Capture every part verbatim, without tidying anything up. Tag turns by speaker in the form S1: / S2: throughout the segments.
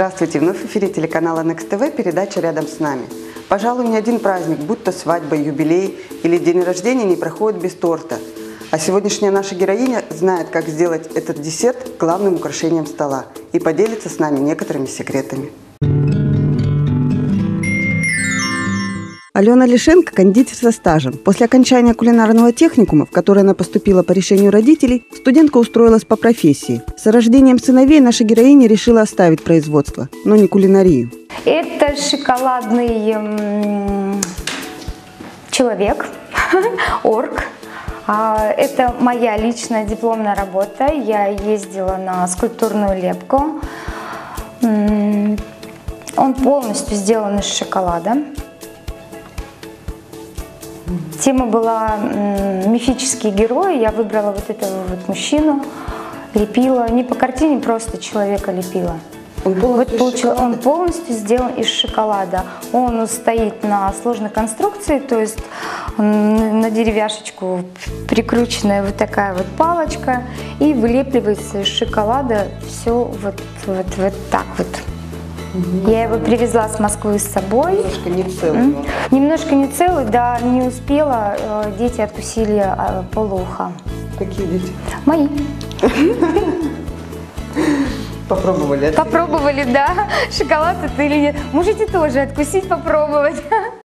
S1: Здравствуйте! Вновь в эфире телеканала Next ти ви передача «Рядом с нами». Пожалуй, ни один праздник, будь то свадьба, юбилей или день рождения, не проходит без торта. А сегодняшняя наша героиня знает, как сделать этот десерт главным украшением стола и поделится с нами некоторыми секретами. Алена Лишенко – кондитер со стажем. После окончания кулинарного техникума, в который она поступила по решению родителей, студентка устроилась по профессии. С рождением сыновей наша героиня решила оставить производство, но не кулинарию.
S2: Это шоколадный м, человек, орк. Это моя личная дипломная работа. Я ездила на скульптурную лепку. Он полностью сделан из шоколада. Тема была мифические герои. Я выбрала вот этого вот мужчину, лепила. Не по картине, просто человека лепила.
S1: Он полностью,
S2: вот получил, он полностью сделан из шоколада. Он стоит на сложной конструкции, то есть на деревяшечку прикрученная вот такая вот палочка, и вылепливается из шоколада все вот, вот, вот так вот. Угу. Я его привезла с Москвы с собой.
S1: Немножко не целый.
S2: Немножко не целый, да, не успела. Дети откусили полуха.
S1: Какие дети?
S2: Мои.
S1: Попробовали?
S2: Попробовали, да. Шоколад это или нет. Можете тоже откусить, попробовать.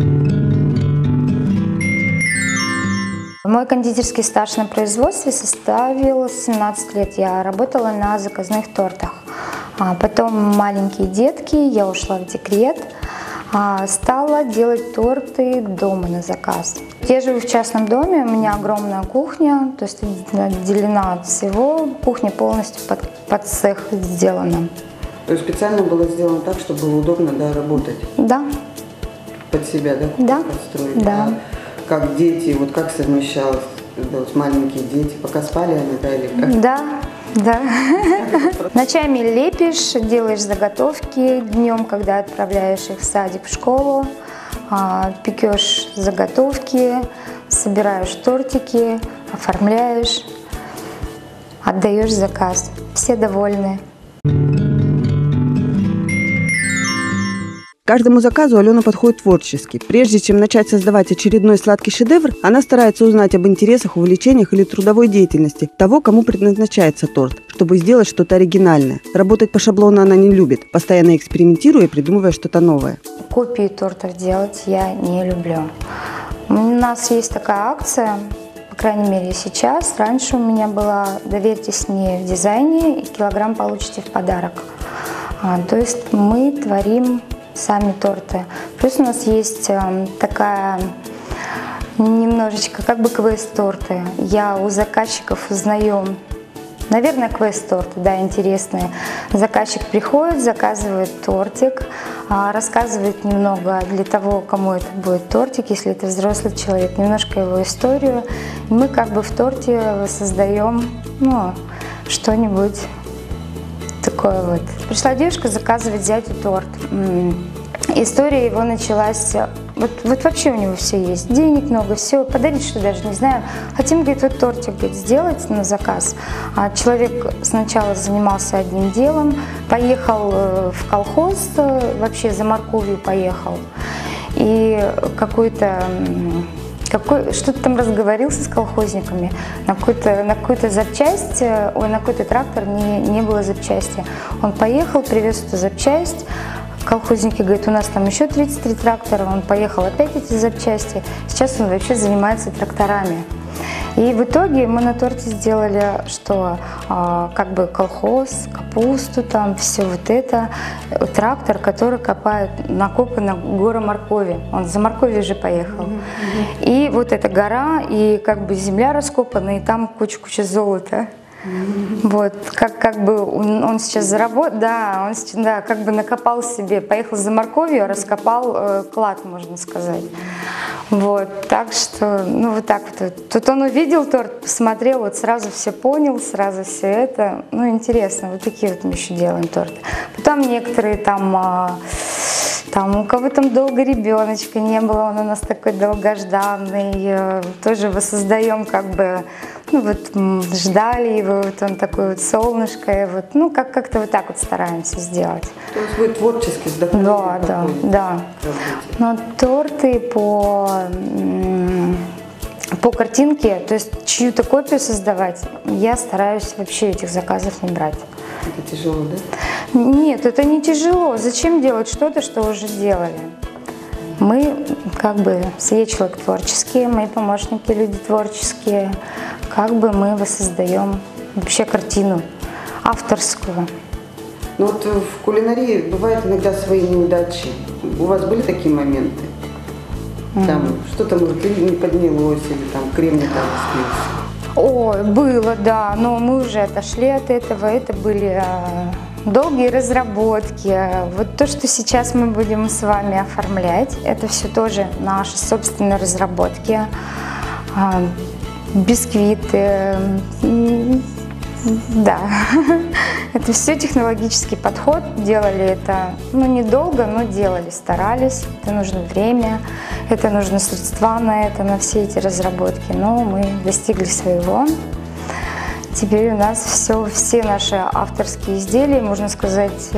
S2: Мой кондитерский стаж на производстве составил семнадцать лет. Я работала на заказных тортах. А потом маленькие детки, я ушла в декрет. Стала делать торты дома на заказ. Я живу в частном доме, у меня огромная кухня, то есть отделена от всего. Кухня полностью под, под цех сделана.
S1: То есть специально было сделано так, чтобы было удобно, да, работать?
S2: Да.
S1: Под себя, да?
S2: Да.
S1: Построить?
S2: Да.
S1: А как дети, вот как совмещалось, вот маленькие дети, пока спали они, да, или как?
S2: Да. Да. Ночами лепишь, делаешь заготовки, днем, когда отправляешь их в садик, в школу, пекешь заготовки, собираешь тортики, оформляешь, отдаешь заказ. Все довольны.
S1: Каждому заказу Алена подходит творчески. Прежде чем начать создавать очередной сладкий шедевр, она старается узнать об интересах, увлечениях или трудовой деятельности того, кому предназначается торт, чтобы сделать что-то оригинальное. Работать по шаблону она не любит, постоянно экспериментируя и придумывая что-то новое.
S2: Копии тортов делать я не люблю. У нас есть такая акция, по крайней мере сейчас. Раньше у меня была «Доверьтесь мне в дизайне, и килограмм получите в подарок». А, то есть мы творим сами торты. Плюс у нас есть э, такая немножечко как бы квест-торты. Я у заказчиков узнаю, наверное, квест-торты, да, интересные. Заказчик приходит, заказывает тортик, э, рассказывает немного для того, кому это будет тортик, если это взрослый человек, немножко его историю. И мы как бы в торте создаем, ну, что-нибудь такое вот. Пришла девушка заказывать зятю торт. История его началась, вот, вот вообще у него все есть, денег много, все, подарить что даже не знаю. Хотим, говорит, вот тортик, говорит, сделать на заказ. А человек сначала занимался одним делом, поехал в колхоз, вообще за морковью поехал, и какой-то Какой, что-то там разговорился с колхозниками, на какую-то на какую-то запчасть, ой, на какой-то трактор не, не было запчасти. Он поехал, привез эту запчасть, колхозники говорят, у нас там еще тридцать три трактора, он поехал опять эти запчасти, сейчас он вообще занимается тракторами. И в итоге мы на торте сделали, что э, как бы колхоз, капусту, там все вот это, трактор, который копает, накопана гора моркови. Он за морковью же поехал. Mm-hmm. И вот эта гора, и как бы земля раскопана, и там куча-куча золота. Mm-hmm. Вот, как, как бы он, он сейчас заработал, да, он сейчас, да, как бы накопал себе, поехал за морковью, раскопал э, клад, можно сказать. Вот, так что, ну вот так вот. Тут он увидел торт, посмотрел, вот сразу все понял, сразу все это. Ну, интересно, вот такие вот мы еще делаем торты. Потом некоторые там Там у кого там долго ребеночка не было, он у нас такой долгожданный. Тоже воссоздаем как бы, ну вот ждали его, вот он такой вот солнышко, и вот, ну как как-то вот так вот стараемся сделать.
S1: То есть вы творчески вдохновлены?
S2: Да, да, да. Но торты по по картинке, то есть чью-то копию создавать, я стараюсь вообще этих заказов не брать.
S1: Это тяжело, да?
S2: Нет, это не тяжело. Зачем делать что-то, что уже делали? Мы, как бы, я человек творческий, мои помощники люди творческие. Как бы мы воссоздаем вообще картину авторскую.
S1: Ну вот в кулинарии бывают иногда свои неудачи. У вас были такие моменты? Там mm-hmm. что-то, может, или не поднялось, или там крем не так слился?
S2: Ой, было, да, но мы уже отошли от этого. Это были долгие разработки. Вот то, что сейчас мы будем с вами оформлять, это все тоже наши собственные разработки. Бисквиты, да, это все технологический подход. Делали это, ну, недолго, но делали, старались. Это нужно время, это нужно средства на это, на все эти разработки. Но мы достигли своего. Теперь у нас все, все наши авторские изделия, можно сказать,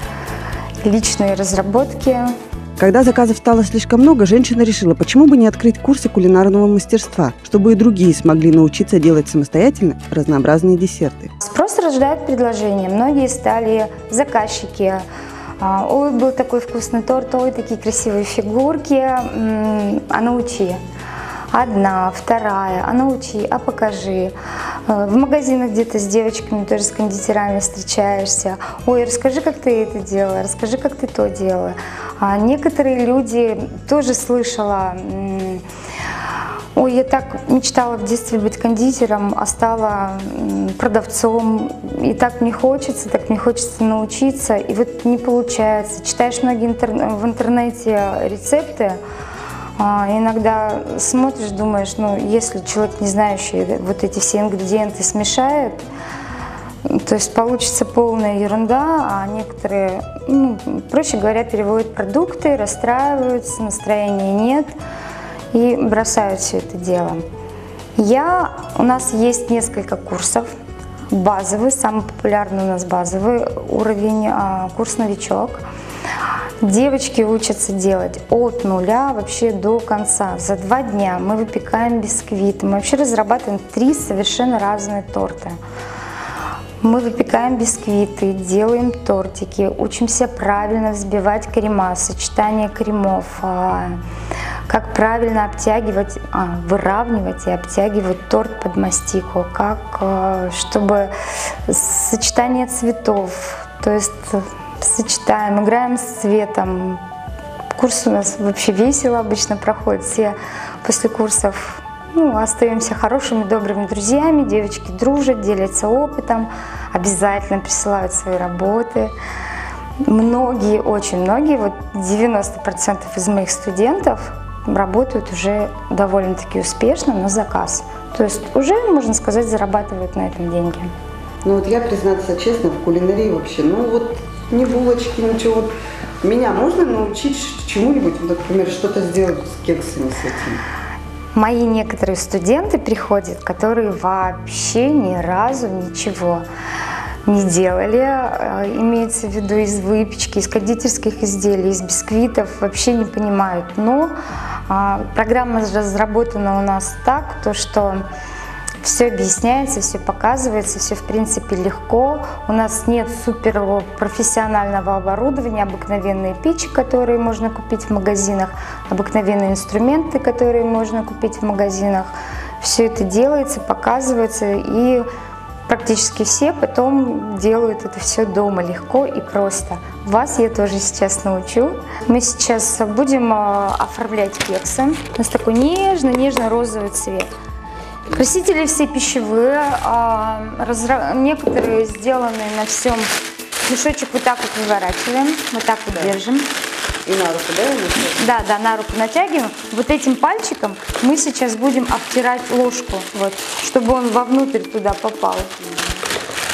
S2: личные разработки.
S1: Когда заказов стало слишком много, женщина решила, почему бы не открыть курсы кулинарного мастерства, чтобы и другие смогли научиться делать самостоятельно разнообразные десерты.
S2: Спрос рождает предложение. Многие стали заказчики. Ой, был такой вкусный торт, ой, такие красивые фигурки, а научи. Одна, вторая, а научи, а покажи. В магазинах где-то с девочками, тоже с кондитерами встречаешься. Ой, расскажи, как ты это делала, расскажи, как ты то делала. А некоторые люди, тоже слышала, ой, я так мечтала в детстве быть кондитером, а стала продавцом. И так мне хочется, так мне хочется научиться. И вот не получается. Читаешь многие интер... в интернете рецепты, иногда смотришь, думаешь, ну, если человек, не знающий вот эти все ингредиенты, смешает, то есть получится полная ерунда, а некоторые, ну, проще говоря, переводят продукты, расстраиваются, настроения нет и бросают все это дело. Я, у нас есть несколько курсов, базовый, самый популярный у нас базовый уровень, курс «Новичок». Девочки учатся делать от нуля вообще до конца. За два дня мы выпекаем бисквиты. Мы вообще разрабатываем три совершенно разные торта. Мы выпекаем бисквиты, делаем тортики, учимся правильно взбивать крема, сочетание кремов, как правильно обтягивать, а, выравнивать и обтягивать торт под мастику, как, чтобы сочетание цветов, то есть сочетаем, играем с цветом. Курс у нас вообще весело обычно проходит. Все после курсов, ну, остаемся хорошими, добрыми друзьями. Девочки дружат, делятся опытом, обязательно присылают свои работы. Многие, очень многие, вот девяносто процентов из моих студентов работают уже довольно-таки успешно на заказ. То есть уже, можно сказать, зарабатывают на этом деньги.
S1: Ну вот я, признаться честно, в кулинарии вообще, ну вот ни булочки, ничего. Вот меня можно научить чему-нибудь, например, что-то сделать с кексами, с этим?
S2: Мои некоторые студенты приходят, которые вообще ни разу ничего не делали, имеется в виду из выпечки, из кондитерских изделий, из бисквитов, вообще не понимают. Но а, программа разработана у нас так, то что все объясняется, все показывается, все в принципе легко. У нас нет супер профессионального оборудования, обыкновенные печи, которые можно купить в магазинах, обыкновенные инструменты, которые можно купить в магазинах. Все это делается, показывается, и практически все потом делают это все дома легко и просто. Вас я тоже сейчас научу. Мы сейчас будем оформлять кексы. У нас такой нежно-нежно-розовый цвет. Красители все пищевые, а, разра... некоторые сделаны на всем. Мешочек вот так вот выворачиваем, вот так вот да. Держим.
S1: И на руку, да?
S2: Да, да, на руку натягиваем. Вот этим пальчиком мы сейчас будем обтирать ложку, вот, чтобы он вовнутрь туда попал.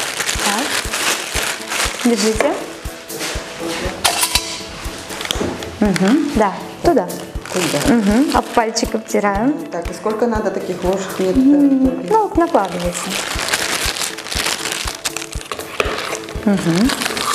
S2: Так. Держите. Угу. Да, туда.
S1: Туда.
S2: Угу. Об пальчик обтираем.
S1: Так, и сколько надо таких ложек? Нет, mm,
S2: ну, накладывается. Угу.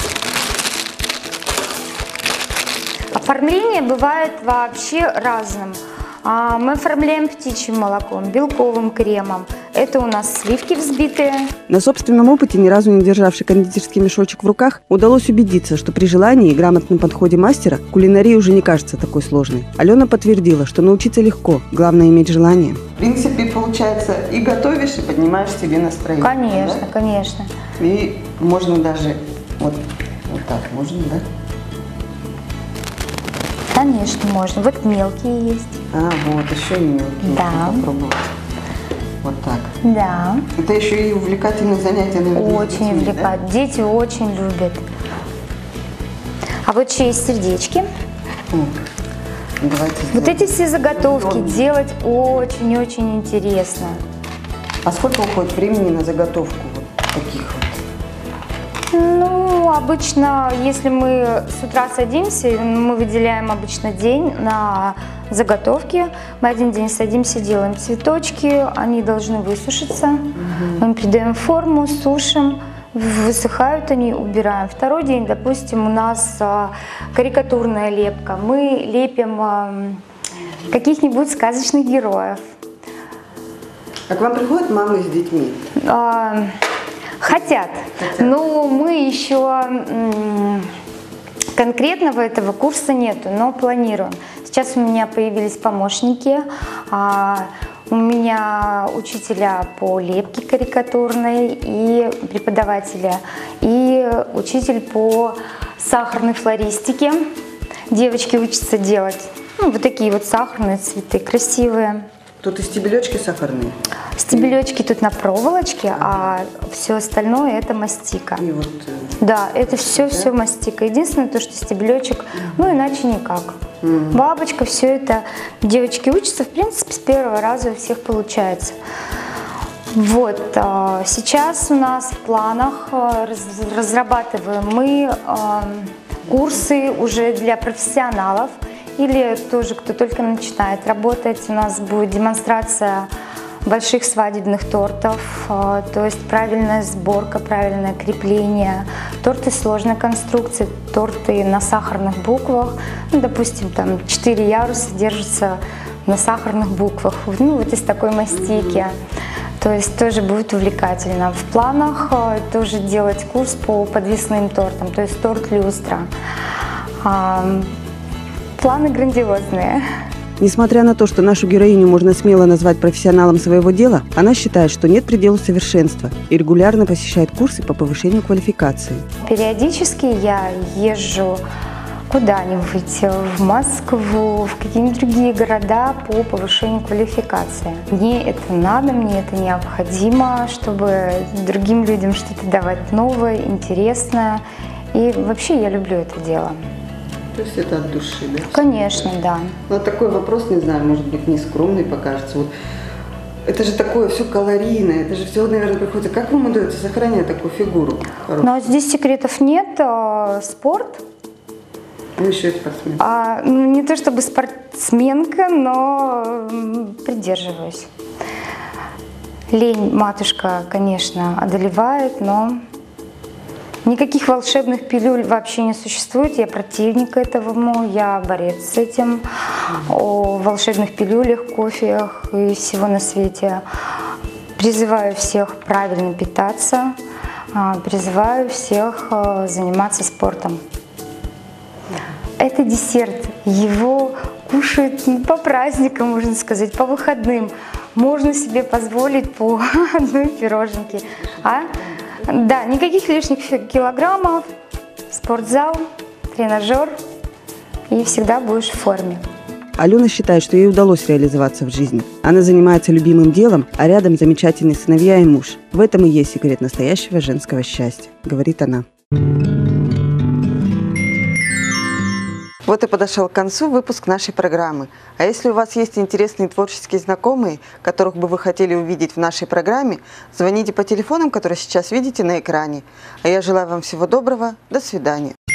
S2: Оформление бывает вообще разным. Мы оформляем птичьим молоком, белковым кремом. Это у нас сливки взбитые.
S1: На собственном опыте, ни разу не державший кондитерский мешочек в руках, удалось убедиться, что при желании и грамотном подходе мастера кулинария уже не кажется такой сложной. Алена подтвердила, что научиться легко, главное иметь желание. В принципе, получается, и готовишь, и поднимаешь себе настроение.
S2: Конечно, да? Конечно.
S1: И можно даже вот, вот так, можно, да?
S2: Конечно, можно. Вот мелкие есть.
S1: А, вот, еще и мелкие.
S2: Да.
S1: Попробовать. Вот так.
S2: Да.
S1: Это еще и увлекательное занятие, наверное.
S2: Очень увлекательно. Да? Дети очень любят. А вот еще есть сердечки.
S1: О, давайте
S2: вот
S1: сделаем.
S2: эти все заготовки делать очень-очень интересно.
S1: А сколько уходит времени на заготовку вот таких вот?
S2: Ну, обычно, если мы с утра садимся, мы выделяем обычно день на заготовки. Мы один день садимся, делаем цветочки, они должны высушиться. Угу. Мы придаем форму, сушим, высыхают они, убираем. Второй день, допустим, у нас карикатурная лепка. Мы лепим каких-нибудь сказочных героев.
S1: А к вам приходят мамы с детьми?
S2: А, хотят. Хотят. Но мы еще конкретного этого курса нету, но планируем. Сейчас у меня появились помощники. А, у меня учителя по лепке карикатурной и преподаватели, и учитель по сахарной флористике. Девочки учатся делать ну, вот такие вот сахарные цветы, красивые.
S1: Тут и стебелечки сахарные?
S2: Стебелечки тут на проволочке, а все остальное это мастика.
S1: И вот,
S2: да, это все, да? все мастика. Единственное то, что стебелечек, ну иначе никак. Mm-hmm. Бабочка, все это. Девочки учатся, в принципе, с первого раза у всех получается. Вот, сейчас у нас в планах разрабатываем мы курсы уже для профессионалов. Или тоже, кто только начинает работать, у нас будет демонстрация больших свадебных тортов, то есть правильная сборка, правильное крепление, торты сложной конструкции, торты на сахарных буквах, ну, допустим, там четыре яруса держатся на сахарных буквах, ну, вот из такой мастики. То есть тоже будет увлекательно. В планах тоже делать курс по подвесным тортам, то есть торт-люстра. Планы грандиозные.
S1: Несмотря на то, что нашу героиню можно смело назвать профессионалом своего дела, она считает, что нет предела совершенства и регулярно посещает курсы по повышению квалификации.
S2: Периодически я езжу куда-нибудь, в Москву, в какие-нибудь другие города по повышению квалификации. Мне это надо, мне это необходимо, чтобы другим людям что-то давать новое, интересное. И вообще я люблю это дело.
S1: То есть это от души, да?
S2: Конечно, да.
S1: Но такой вопрос, не знаю, может быть, нескромный покажется. Вот это же такое все калорийное, это же все, наверное, приходится. Как вам удается сохранять такую фигуру хорошую?
S2: Ну, здесь секретов нет. Спорт.
S1: Ну, еще и спортсмен.
S2: А, ну, не то чтобы спортсменка, но придерживаюсь. Лень матушка, конечно, одолевает, но никаких волшебных пилюль вообще не существует. Я противник этому, я борец с этим. О волшебных пилюлях, кофеях и всего на свете. Призываю всех правильно питаться, призываю всех заниматься спортом. Это десерт. Его кушают по праздникам, можно сказать, по выходным. Можно себе позволить по одной пироженке. А? Да, никаких лишних килограммов, спортзал, тренажер, и всегда будешь в форме.
S1: Алена считает, что ей удалось реализоваться в жизни. Она занимается любимым делом, а рядом замечательные сыновья и муж. В этом и есть секрет настоящего женского счастья, говорит она. Вот и подошел к концу выпуск нашей программы. А если у вас есть интересные творческие знакомые, которых бы вы хотели увидеть в нашей программе, звоните по телефонам, которые сейчас видите на экране. А я желаю вам всего доброго. До свидания.